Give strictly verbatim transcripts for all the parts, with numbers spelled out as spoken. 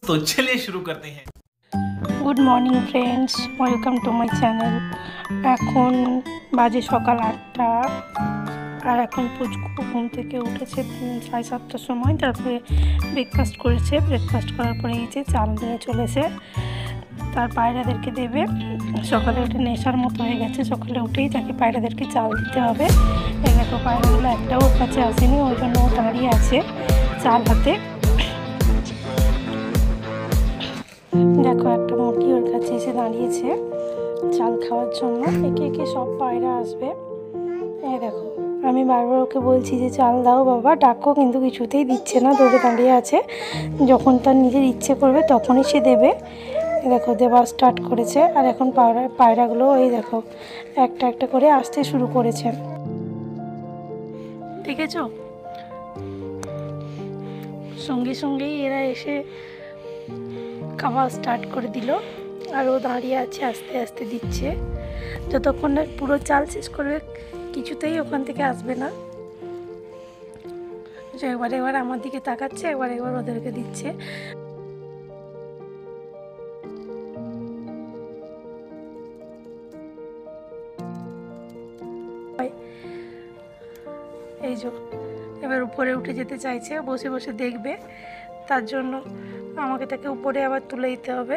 तो चलिए शुरू करते हैं। Good morning friends, welcome to my channel. এখন বাজে সকাল আটটা আর এখন পুচকু ঘুম থেকে উঠেছে সাড়ে সাতটার সময়। তারপরে ব্রেকফাস্ট করেছে, ব্রেকফাস্ট করার পরে এই যে চাল নিয়ে চলেছে, তার পায়রাদেরকে দেবে। সকালে উঠে নেশার মতো হয়ে গেছে, সকালে উঠেই তাকে পায়রাদেরকে চাল দিতে হবে। এই দেখো পায়রাগুলো একটাও ওর কাছে আসেনি, ওই জন্য ও দাঁড়িয়ে আছে চাল হাতে। দেখো একটা মুরগি ওর কাছে এসে দাঁড়িয়েছে চাল খাওয়ার জন্য। একে একে সব পায়রা আসবে। এই দেখো আমি বারবার ওকে বলছি যে চাল দাও বাবা, ডাকো, কিন্তু কিছুতেই দিচ্ছে না, দৌড়ে দাঁড়িয়ে আছে। যখন তার নিজের ইচ্ছে করবে তখনই সে দেবে। দেখো দেওয়া স্টার্ট করেছে। আর এখন পায়রা পায়রাগুলো এই দেখো একটা একটা করে আসতে শুরু করেছে, দেখেছো? সঙ্গে সঙ্গেই এরা এসে খাওয়া স্টার্ট করে দিল। আর ও দাঁড়িয়ে আছে, আস্তে আস্তে দিচ্ছে। যতক্ষণ না পুরো চাল শেষ করবে কিছুতেই ওখান থেকে আসবে না। একবার একবার আমার দিকে তাকাচ্ছে, একবার একবার ওদেরকে দিচ্ছে। এই যে এবার উপরে উঠে যেতে চাইছে, বসে বসে দেখবে, তার জন্য আমাকে তাকে উপরে আবার তুলে দিতে হবে।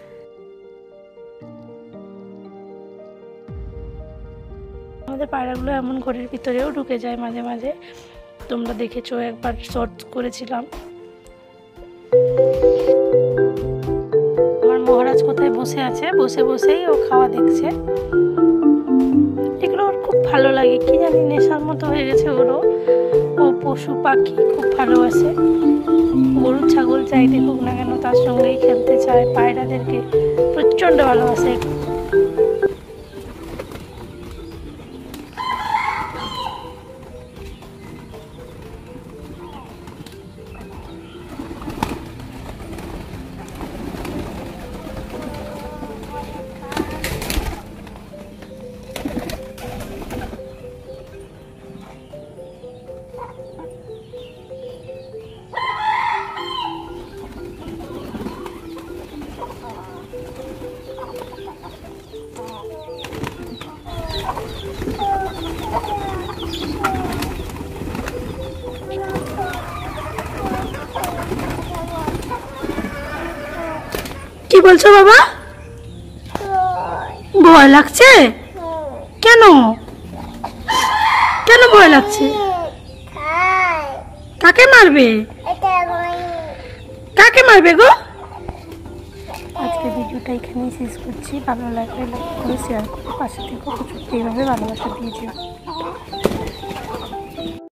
আমাদের পায়রাগুলো এমন ঘরের ভিতরেও ঢুকে যায় মাঝে মাঝে, তোমরা দেখেছো, একবার শর্ট করেছিলাম। আমার মহারাজ কোথায় বসে আছে, বসে বসেই ও খাওয়া দেখছে। এগুলো ওর খুব ভালো লাগে, কি জানি নেশার মতো হয়ে গেছে ওরও। ও পশু পাখি খুব ভালোবাসে, গরু ছাগল চাই দেখুক না কেন তার সঙ্গেই খেলতে চায়। পায়রাদেরকে প্রচণ্ড ভালোবাসে। কি বলছো বাবা? ভয় লাগছে? কেন কেন ভয় লাগছে? কাকে মারবে? কাকে মারবে গো? আজকে ভিডিওটা এখানেই শেষ করছি। ভালো লাগলে লাইক করে শেয়ার করে পাশে থেকে এইভাবে ভালোবাসা দিয়েছি।